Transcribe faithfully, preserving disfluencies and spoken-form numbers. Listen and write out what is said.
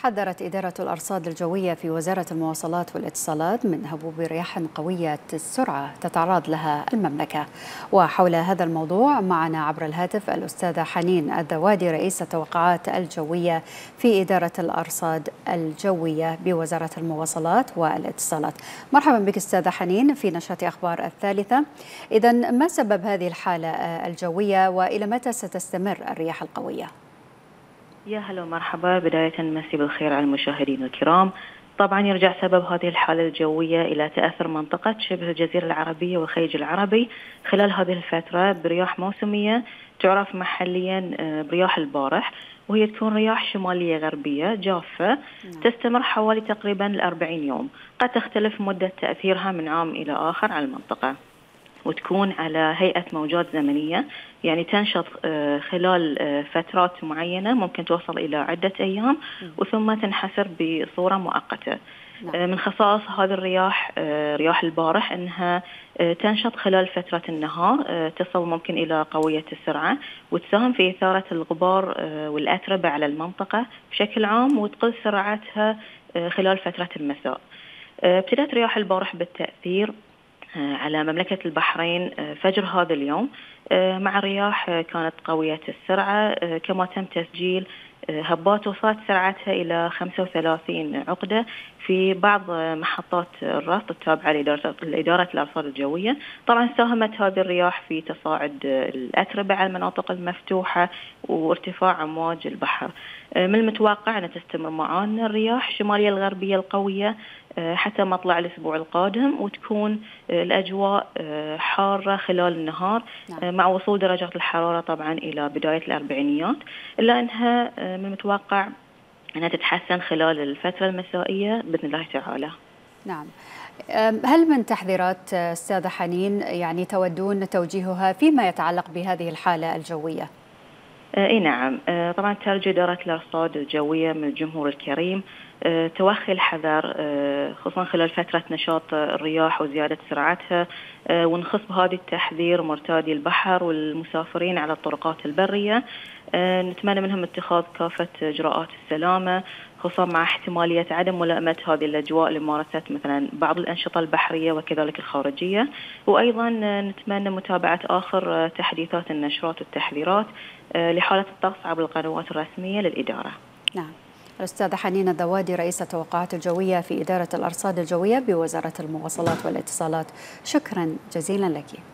حذرت إدارة الأرصاد الجوية في وزارة المواصلات والاتصالات من هبوب رياح قوية السرعة تتعرض لها المملكة. وحول هذا الموضوع معنا عبر الهاتف الأستاذة حنين الذوادي رئيس التوقعات الجوية في إدارة الأرصاد الجوية بوزارة المواصلات والاتصالات. مرحبا بك أستاذة حنين في نشرة أخبار الثالثة. إذن ما سبب هذه الحالة الجوية وإلى متى ستستمر الرياح القوية؟ يا هلا ومرحبا. بداية مسي بالخير على المشاهدين الكرام. طبعا يرجع سبب هذه الحالة الجوية إلى تأثر منطقة شبه الجزيرة العربية والخليج العربي خلال هذه الفترة برياح موسمية تعرف محليا برياح البارح، وهي تكون رياح شمالية غربية جافة تستمر حوالي تقريبا الأربعين يوم. قد تختلف مدة تأثيرها من عام إلى آخر على المنطقة، وتكون على هيئة موجات زمنية، يعني تنشط خلال فترات معينة ممكن توصل إلى عدة أيام وثم تنحسر بصورة مؤقتة. من خصائص هذه الرياح رياح البارح أنها تنشط خلال فترة النهار، تصل ممكن إلى قوية السرعة وتساهم في إثارة الغبار والأتربة على المنطقة بشكل عام، وتقل سرعتها خلال فترة المساء. ابتدت رياح البارح بالتأثير على مملكة البحرين فجر هذا اليوم مع رياح كانت قوية السرعة، كما تم تسجيل هبات وصلت سرعتها إلى خمسة وثلاثين عقدة في بعض محطات الرصد التابعة لإدارة الأرصاد الجوية. طبعا ساهمت هذه الرياح في تصاعد الأتربة على المناطق المفتوحة وارتفاع أمواج البحر. من المتوقع أن تستمر معانا الرياح الشمالية الغربية القوية حتى مطلع الأسبوع القادم، وتكون الأجواء حارة خلال النهار مع وصول درجات الحرارة طبعا إلى بداية الأربعينيات، إلا أنها من المتوقع أنها تتحسن خلال الفترة المسائية بإذن الله تعالى. نعم. هل من تحذيرات أستاذة حنين يعني تودون توجيهها فيما يتعلق بهذه الحالة الجوية؟ اي نعم. طبعا ترجو إدارة الأرصاد الجوية من الجمهور الكريم توخي الحذر، خصوصا خلال فترة نشاط الرياح وزيادة سرعتها، ونخص بهذه التحذير مرتادي البحر والمسافرين على الطرقات البرية. نتمنى منهم اتخاذ كافة إجراءات السلامة، خصوصا مع احتمالية عدم ملائمة هذه الأجواء لممارسة مثلا بعض الأنشطة البحرية وكذلك الخارجية. وأيضا نتمنى متابعة آخر تحديثات النشرات والتحذيرات لحالة الطقس عبر القنوات الرسمية للإدارة. نعم. الأستاذة حنين الذوادي رئيسة التوقعات الجوية في إدارة الأرصاد الجوية بوزارة المواصلات والاتصالات، شكرا جزيلا لك.